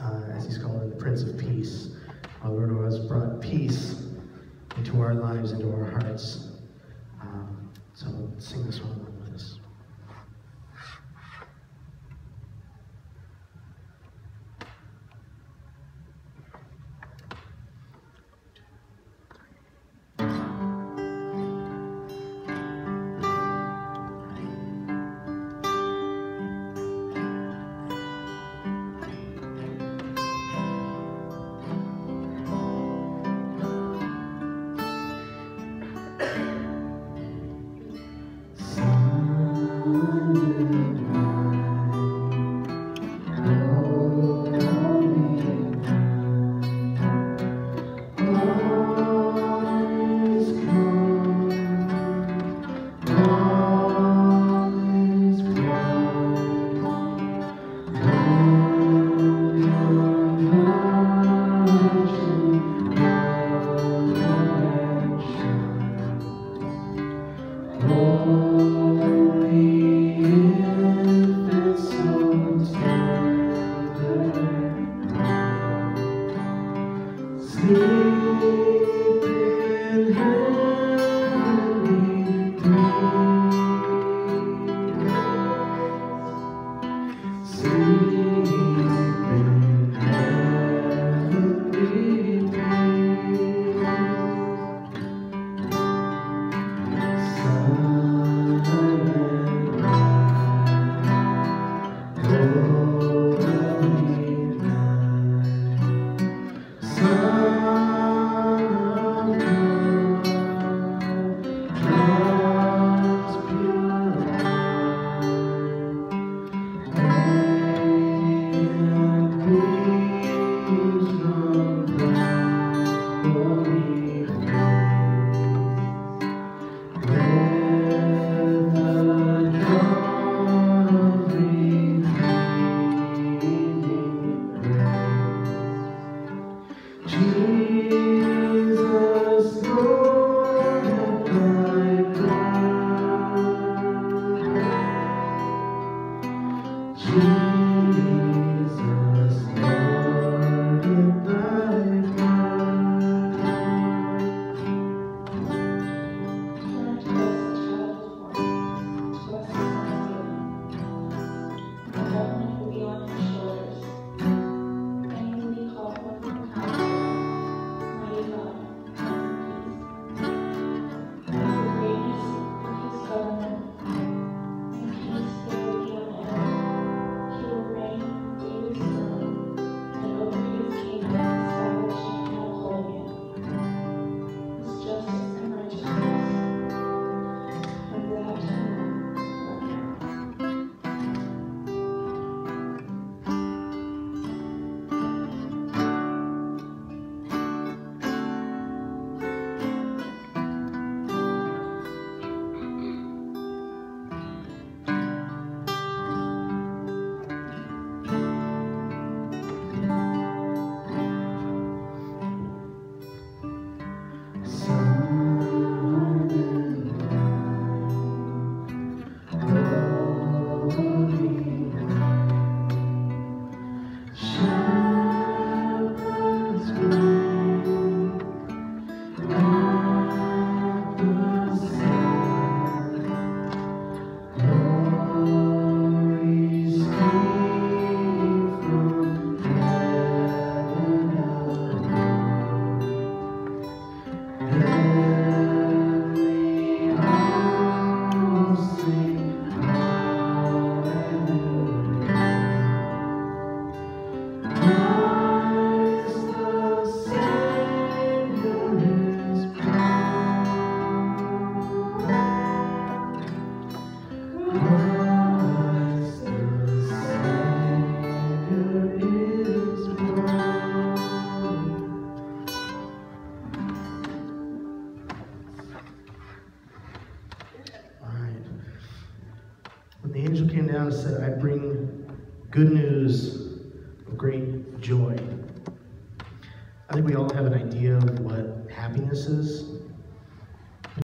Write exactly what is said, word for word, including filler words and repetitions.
uh, as he's calling the Prince of Peace. Our Lord who has brought peace into our lives, into our hearts. Um, so sing this one along with us. Down and said, I bring good news of great joy. I think we all have an idea of what happiness is.